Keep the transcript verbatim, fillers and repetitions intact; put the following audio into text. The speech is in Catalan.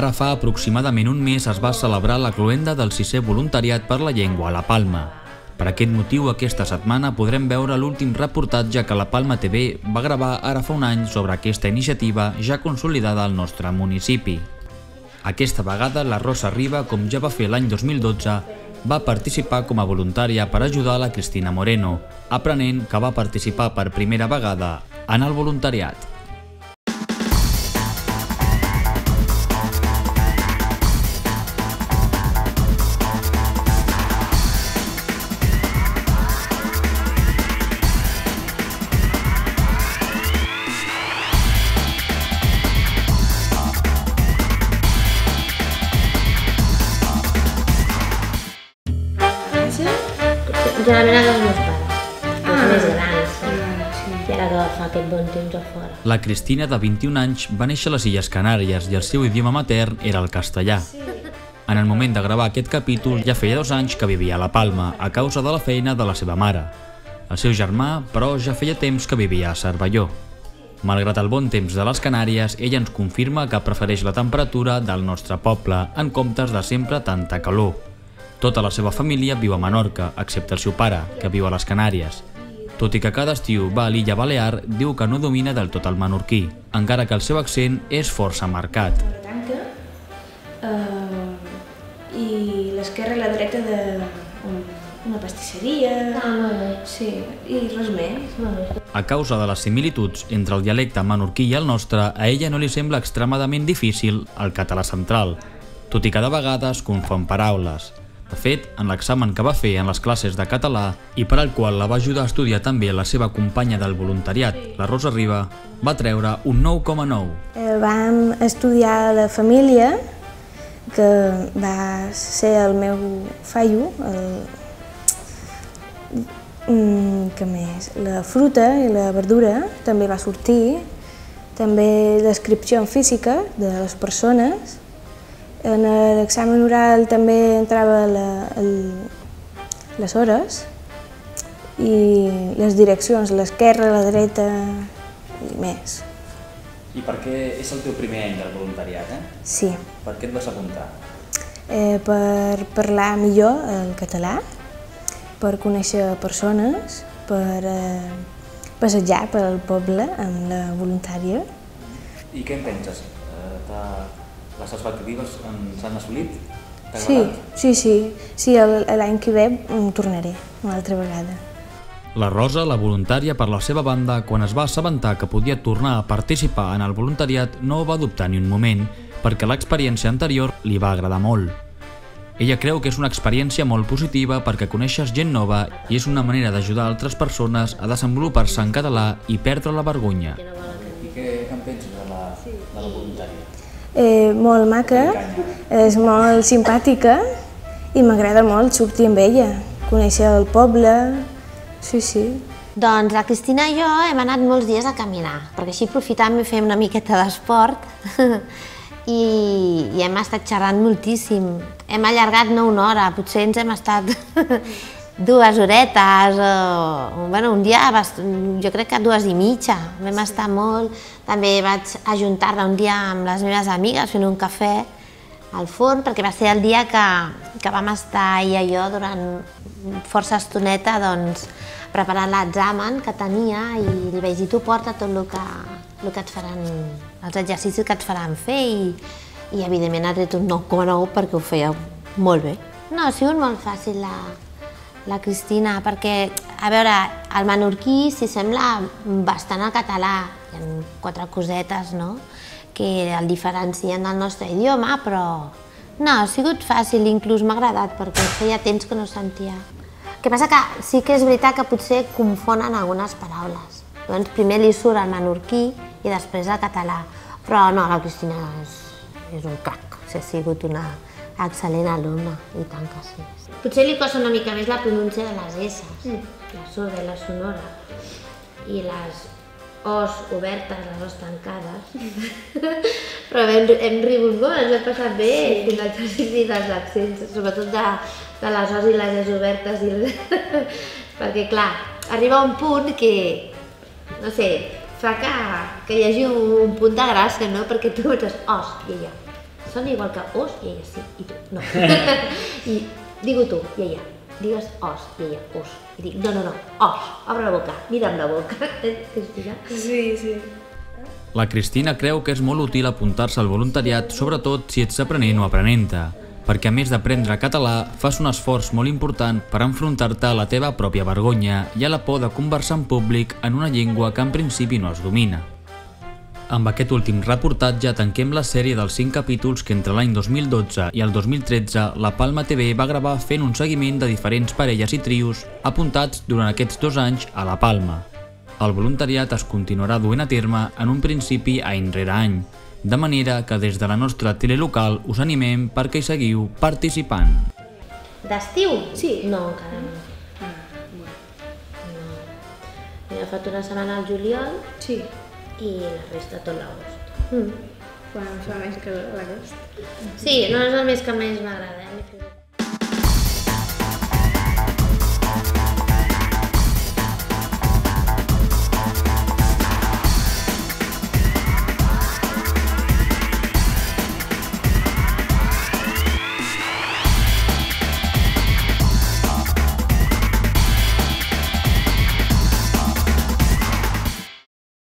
Ara fa aproximadament un mes es va celebrar la cloenda del sisè voluntariat per la llengua a La Palma. Per aquest motiu, aquesta setmana podrem veure l'últim reportatge que La Palma T V va gravar ara fa un any sobre aquesta iniciativa ja consolidada al nostre municipi. Aquesta vegada la Rosa Riba, com ja va fer l'any dos mil dotze, va participar com a voluntària per ajudar a la Cristina Moreno, aprenent que va participar per primera vegada en el voluntariat. Generalment els meus pares, els més grans, i ara que fa aquest bon temps a fora. La Cristina, de vint-i-un anys, va néixer a les Illes Canàries i el seu idioma matern era el castellà. En el moment de gravar aquest capítol ja feia dos anys que vivia a La Palma a causa de la feina de la seva mare. El seu germà, però, ja feia temps que vivia a Cervelló. Malgrat el bon temps de les Canàries, ella ens confirma que prefereix la temperatura del nostre poble en comptes de sempre tanta calor. Tota la seva família viu a Menorca, excepte el seu pare, que viu a les Canàries. Tot i que cada estiu va a l'illa Balear, diu que no domina del tot el menorquí, encara que el seu accent és força marcat. I l'esquerra i la dreta d'una pastisseria, sí, i res més. A causa de les similituds entre el dialecte menorquí i el nostre, a ella no li sembla extremadament difícil el català central, tot i que de vegades confon paraules. De fet, en l'examen que va fer en les classes de català i per al qual la va ajudar a estudiar també la seva companya del voluntariat, la Rosa Riba, va treure un nou coma nou. Vam estudiar la família, que va ser el meu fallo, què més? La fruta i la verdura també va sortir, també descripció física de les persones. En l'examen oral també entrava la, el, les hores i les direccions, l'esquerra, la dreta i més. I per què és el teu primer any del voluntariat, eh? Sí. Per què et vas apuntar? Eh, per parlar millor el català, per conèixer persones, per eh, passejar pel poble amb la voluntària. I què en penses? Eh, Les expectatives s'han assolit? T'ha sí, agradat? sí, sí, sí, l'any que ve tornaré una altra vegada. La Rosa, la voluntària per la seva banda, quan es va assabentar que podia tornar a participar en el voluntariat, no va dubtar ni un moment, perquè l'experiència anterior li va agradar molt. Ella creu que és una experiència molt positiva perquè coneixes gent nova i és una manera d'ajudar altres persones a desenvolupar-se en català i perdre la vergonya. I què en penses de la, de la voluntària? Eh, molt maca, és molt simpàtica i m'agrada molt sortir amb ella, conèixer el poble, sí, sí. Doncs la Cristina i jo hem anat molts dies a caminar, perquè així aprofitàvem i fèiem una miqueta d'esport i, i hem estat xerrant moltíssim. Hem allargat no una hora, potser ens hem estat dues horetes, o, bueno, un dia, jo crec que dues i mitja, vam estar molt. També vaig ajuntar-la un dia amb les meves amigues fent un cafè al forn, perquè va ser el dia que, que vam estar ella i jo durant força estoneta doncs, preparant l'examen que tenia i li vaig dir tu porta tot el que, el que et faran, els exercicis que et faran fer i, i evidentment ha tret un nou coma nou perquè ho feia molt bé. No, ha sigut molt fàcil la, la Cristina, perquè, a veure, el menorquí s'hi sembla bastant al català, hi ha quatre cosetes, no?, que el diferencien del nostre idioma, però no, ha sigut fàcil, inclús m'ha agradat, perquè feia temps que no sentia. El que passa que sí que és veritat que potser confonen algunes paraules. Llavors, primer li surt el menorquí i després el català, però no, la Cristina és, és un crac, ha sigut una excel·lent alumna, i tant que sí. Potser li costa una mica més la pronúncia de les esses, la sorda i la sonora, i les os obertes, les os tancades, però hem, hem rigut molt, ens hem passat bé fent l'exercici dels accents, sobretot de, de les os i les es obertes, i les... perquè clar, arriba un punt que, no sé, fa que, que hi hagi un punt de gràcia, no? Perquè tu ets os i jo, sona igual que os i ella sí, i tu no. I digo tu, i ella, digues os, i ella os. I dic, no, no, no, os, obre la boca, mira'm la boca. Cristina? Sí, sí. La Cristina creu que és molt útil apuntar-se al voluntariat, sobretot si ets aprenent o aprenenta, perquè a més d'aprendre català, fas un esforç molt important per enfrontar-te a la teva pròpia vergonya i a la por de conversar en públic en una llengua que en principi no es domina. Amb aquest últim reportatge tanquem la sèrie dels cinc capítols que entre l'any dos mil dotze i el dos mil tretze la Palma T V va gravar fent un seguiment de diferents parelles i trios apuntats durant aquests dos anys a la Palma. El voluntariat es continuarà duent a terme en un principi any rere any, de manera que des de la nostra tele local us animem perquè hi seguiu participant. D'estiu? Sí. No, encara no. No. He agafat una setmana al juliol Sí. i la resta tot l'agost. Quan fa més que l'agost. Sí, no és el mes que més m'agrada.